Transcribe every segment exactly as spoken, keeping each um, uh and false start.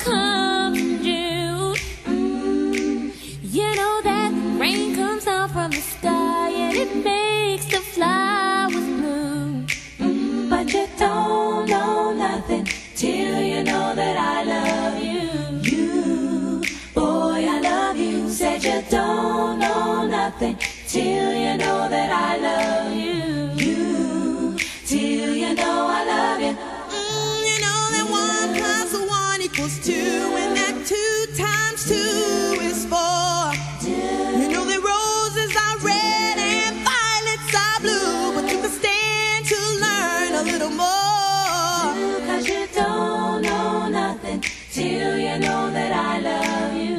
comes in June. Mm, you know that rain comes down from the sky and it makes the flowers bloom. Mm, but you don't know nothing till you know that I love you. You, boy, I love you. Said you don't know nothing till you know that I love you. You, till you know I love you. Mm, you know that one plus one equals two, and that two times two is four. You know that roses are red and violets are blue, but you can stand to learn a little more. Cause you don't know nothing till you know that I love you.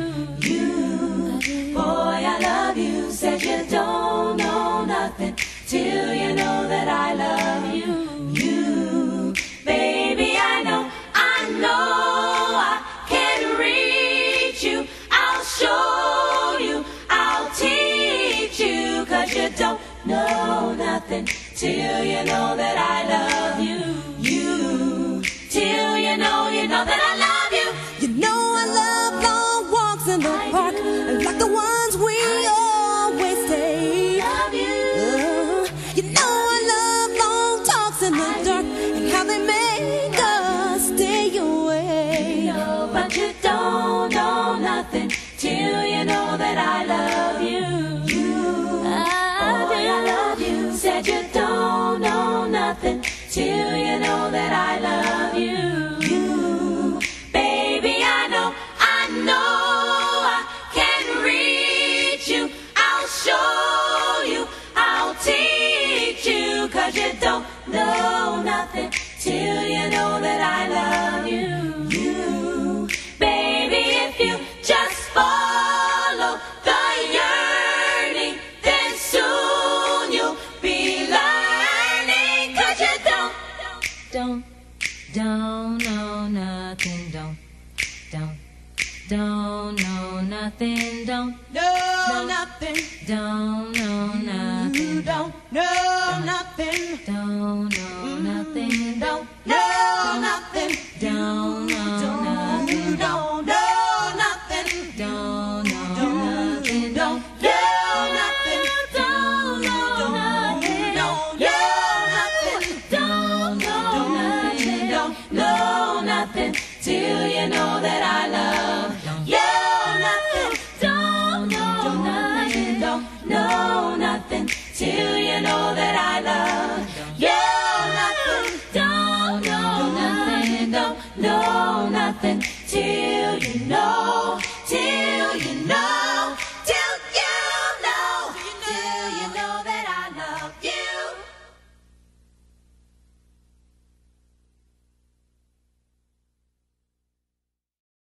You, boy, I love you. Said you don't know nothing till you know that I love you. You, baby, I know, I know I can reach you. I'll show you, I'll teach you. Cause you don't know nothing till you know that I love you. You, till you know, you know that I love you. You know I love long walks in the park, like the ones we always take. Love you. Uh, you know I love long talks in the dark and how they make us stay away. No, but you don't know nothing till you know that I love you. You, boy, I love you. Said you don't know nothing till you know that I love you. You, baby, I know, I know I can reach you. I'll show you, I'll teach you. Cause you don't know nothing till you know that I love you. You, baby, if you just follow the yearning, then soon you'll be learning. Cause you don't, don't, don't know nothing, don't, don't, don't know nothing, don't, No, nothing. don't know nothing, You don't know nothing. don't know